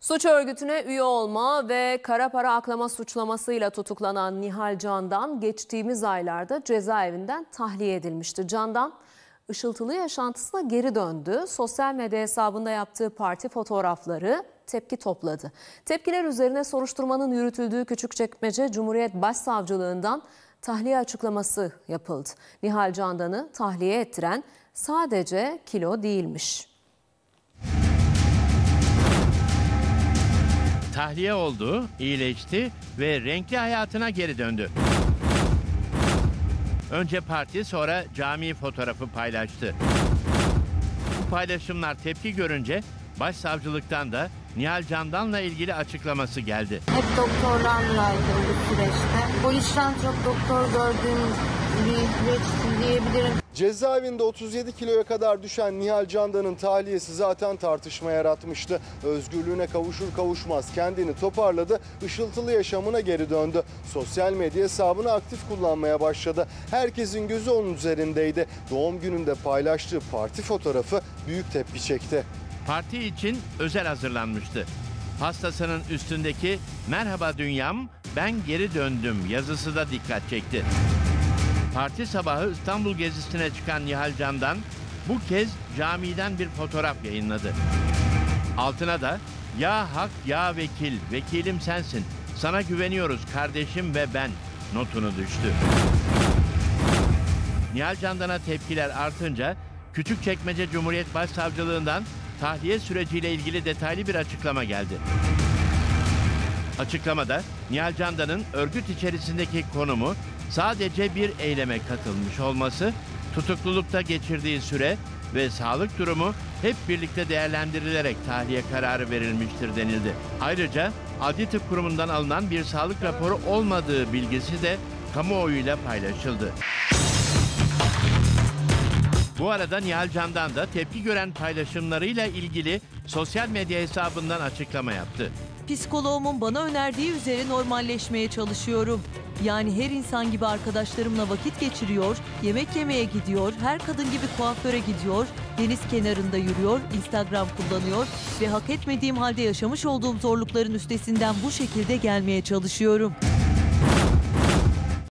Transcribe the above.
Suç örgütüne üye olma ve kara para aklama suçlamasıyla tutuklanan Nihal Candan geçtiğimiz aylarda cezaevinden tahliye edilmişti. Candan ışıltılı yaşantısına geri döndü. Sosyal medya hesabında yaptığı parti fotoğrafları tepki topladı. Tepkiler üzerine soruşturmanın yürütüldüğü Küçükçekmece Cumhuriyet Başsavcılığından tahliye açıklaması yapıldı. Nihal Candan'ı tahliye ettiren sadece kilo değilmiş. Tahliye oldu, iyileşti ve renkli hayatına geri döndü. Önce parti, sonra cami fotoğrafı paylaştı. Bu paylaşımlar tepki görünce başsavcılıktan da Nihal Candan'la ilgili açıklaması geldi. Hep doktorlarlaydım bu süreçte. Polisten çok doktor gördüğüm bir süreçti diyebilirim. Cezaevinde 37 kiloya kadar düşen Nihal Candan'ın tahliyesi zaten tartışma yaratmıştı. Özgürlüğüne kavuşur kavuşmaz kendini toparladı, ışıltılı yaşamına geri döndü. Sosyal medya hesabını aktif kullanmaya başladı. Herkesin gözü onun üzerindeydi. Doğum gününde paylaştığı parti fotoğrafı büyük tepki çekti. Parti için özel hazırlanmıştı. Pastasının üstündeki "Merhaba dünyam, ben geri döndüm" yazısı da dikkat çekti. Parti sabahı İstanbul gezisine çıkan Nihal Candan bu kez camiden bir fotoğraf yayınladı. Altına da "Ya hak ya vekil, vekilim sensin, sana güveniyoruz kardeşim ve ben" notunu düştü. Nihal Candan'a tepkiler artınca Küçükçekmece Cumhuriyet Başsavcılığından tahliye süreciyle ilgili detaylı bir açıklama geldi. Açıklamada Nihal Candan'ın örgüt içerisindeki konumu, sadece bir eyleme katılmış olması, tutuklulukta geçirdiği süre ve sağlık durumu hep birlikte değerlendirilerek tahliye kararı verilmiştir denildi. Ayrıca Adli Tıp Kurumu'ndan alınan bir sağlık raporu olmadığı bilgisi de kamuoyuyla paylaşıldı. Bu arada Nihal Candan da tepki gören paylaşımlarıyla ilgili sosyal medya hesabından açıklama yaptı. Psikoloğumun bana önerdiği üzere normalleşmeye çalışıyorum. Yani her insan gibi arkadaşlarımla vakit geçiriyor, yemek yemeye gidiyor, her kadın gibi kuaföre gidiyor, deniz kenarında yürüyor, Instagram kullanıyor ve hak etmediğim halde yaşamış olduğum zorlukların üstesinden bu şekilde gelmeye çalışıyorum.